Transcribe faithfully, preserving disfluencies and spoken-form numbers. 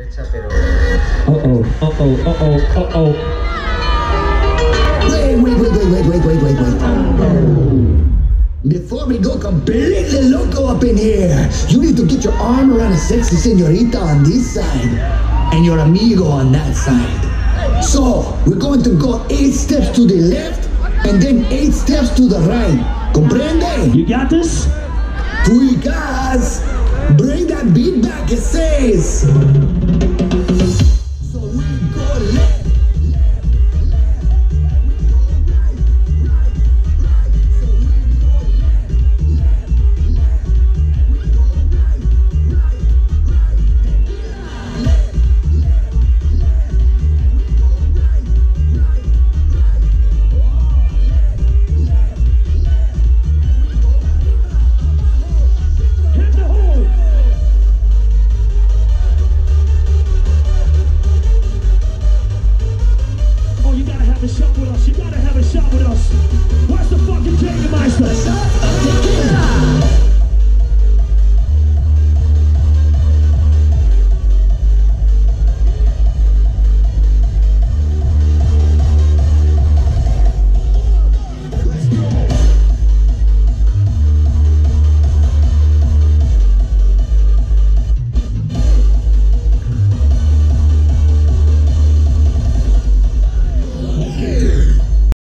Uh-oh, uh-oh, uh-oh, uh-oh. Wait, wait, wait, wait, wait, wait, wait, wait, wait. Before we go completely loco up in here, you need to get your arm around a sexy señorita on this side and your amigo on that side. So, we're going to go eight steps to the left and then eight steps to the right. Comprende? You got this? Fuigas, bring that beat back, it says.